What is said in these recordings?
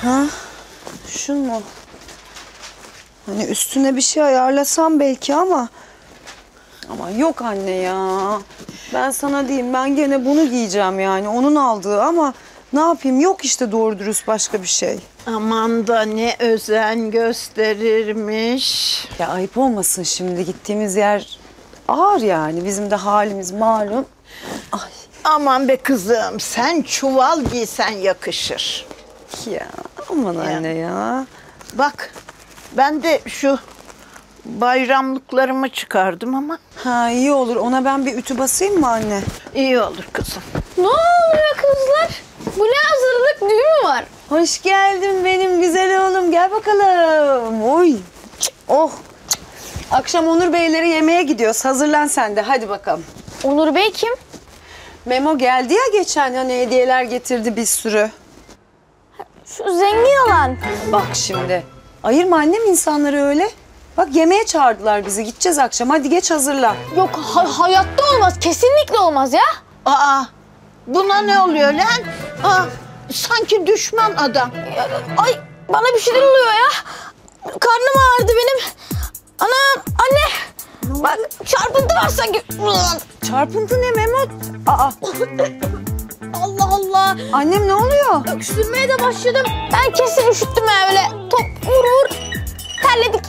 Ha? Şun mu? Hani üstüne bir şey ayarlasam belki ama yok anne ya. Ben sana diyeyim, ben gene bunu giyeceğim yani. Onun aldığı ama ne yapayım, yok işte doğru dürüst başka bir şey. Aman da ne özen gösterirmiş. Ya ayıp olmasın şimdi, gittiğimiz yer ağır yani. Bizim de halimiz malum. Ay. Aman be kızım, sen çuval giysen yakışır. Ya aman anne ya. Bak, ben de şu bayramlıklarımı çıkardım ama. Ha iyi olur, ona ben bir ütü basayım mı anne? İyi olur kızım. Ne oluyor kızlar? Bu ne hazırlık, düğün mü var? Hoş geldin benim güzel oğlum, gel bakalım. Oy. Oh. Akşam Onur Beylere yemeğe gidiyoruz. Hazırlan sen de, hadi bakalım. Onur Bey kim? Memo geldi ya geçen, hani hediyeler getirdi bir sürü. Şu zengin olan. Bak şimdi. Ayırma annem insanları öyle. Bak yemeğe çağırdılar bizi. Gideceğiz akşam. Hadi geç hazırlan. Yok hayatta olmaz. Kesinlikle olmaz ya. Aa, buna ne oluyor lan? Aa, sanki düşman adam. Ay bana bir şeyler oluyor ya. Karnım ağrıdı benim. Ana anne. Bak çarpıntı var sanki. Çarpıntı ne Memo? Aa. Allah Allah. Annem ne oluyor? Öksürmeye de başladım. Ben kesin üşüttüm ya böyle. Top vur. Terledik.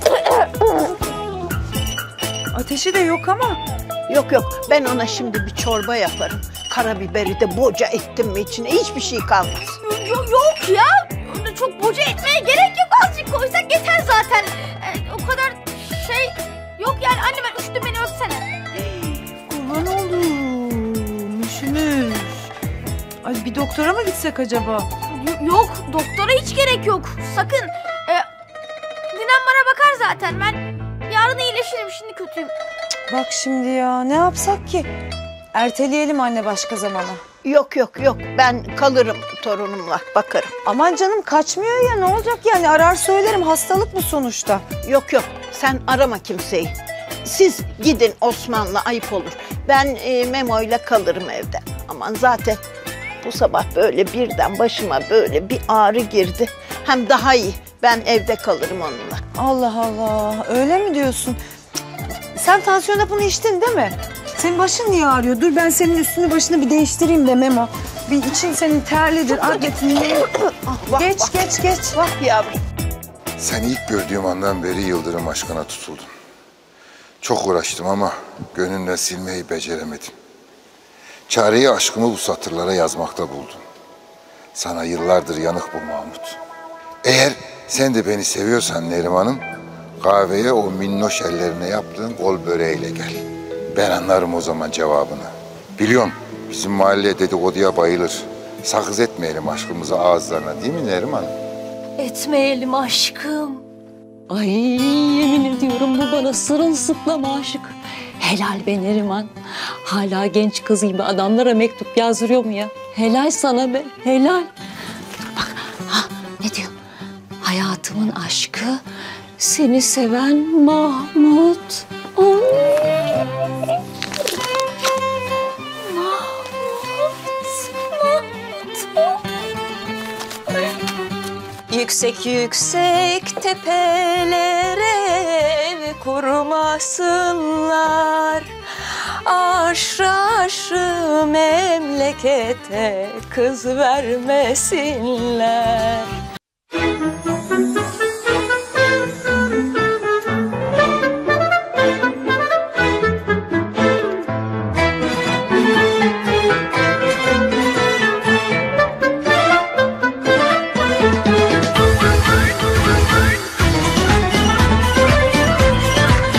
Ateşi de yok ama. Yok yok, ben ona şimdi bir çorba yaparım. Karabiberi de boca ettim mi içine hiçbir şey kalmaz. Yok ya. Çok boca etmeye gerek yok. Azıcık koysak yeter zaten. O kadar şey yok yani. Anne ben üşüttüm, beni öpsene. Kurban oldum. Üşümüş. Ay bir doktora mı gitsek acaba? Yok doktora hiç gerek yok. Sakın. Dinem bana bakar zaten. Ben yarın iyileşirim, şimdi kötüyüm. Bak şimdi ya, ne yapsak ki? Erteleyelim anne başka zamana. Yok yok yok, ben kalırım torunumla, bakarım. Aman canım kaçmıyor ya, ne olacak yani, arar söylerim, hastalık bu sonuçta. Yok yok, sen arama kimseyi. Siz gidin Osman'la, ayıp olur. Ben Memo'yla kalırım evde. Aman zaten bu sabah böyle birden başıma böyle bir ağrı girdi. Hem daha iyi, ben evde kalırım onunla. Allah Allah, öyle mi diyorsun? Sen tansiyon hapını içtin değil mi? Senin başın niye ağrıyor? Dur ben senin üstünü başını bir değiştireyim de Memo. Bir için senin terlidir, adetini. Geç. Bak yavrum. Seni ilk gördüğüm andan beri Yıldırım aşkına tutuldum. Çok uğraştım ama gönlümden silmeyi beceremedim. Çareyi aşkımı bu satırlara yazmakta buldum. Sana yıllardır yanık bu Mahmut. Eğer sen de beni seviyorsan Neriman'ım, kahveye o minnoş ellerine yaptığın kol böreğiyle gel. Ben anlarım o zaman cevabını. Biliyorum bizim mahalle dedikoduya bayılır. Sakız etmeyelim aşkımızı ağızlarına, değil mi Neriman? Etmeyelim aşkım. Ay yemin ediyorum bu bana sırılsıklam aşık. Helal be Neriman. Hala genç kız gibi adamlara mektup yazdırıyor mu ya? Helal sana be, helal. Dur bak, ne diyor? Hayatımın aşkı, seni seven Mahmut. Yüksek yüksek tepelere ev kurmasınlar. Aşrı aşrı memlekete kız vermesinler.